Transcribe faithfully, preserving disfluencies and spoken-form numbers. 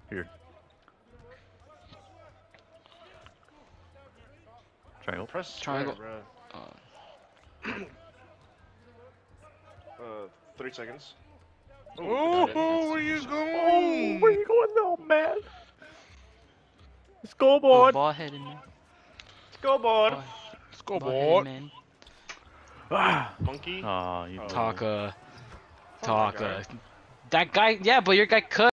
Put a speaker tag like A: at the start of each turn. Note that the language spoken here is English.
A: Here. Triangle.
B: Press
C: Triangle.
B: square,
C: Uh,
B: bro. uh, three seconds.
D: Oh,
B: got it.
D: where you
A: Oh,
D: going?
A: where you going though, man?
C: put
A: Scoreboard.
C: ball head in there.
B: Scoreboard.
C: Ball, ball head
D: Scoreboard.
C: in, man.
A: Ah.
B: Monkey.
A: Aw, you
B: Oh.
A: blew.
C: Taka.
B: Fuck that
C: Taka. That guy, yeah, but your guy cut.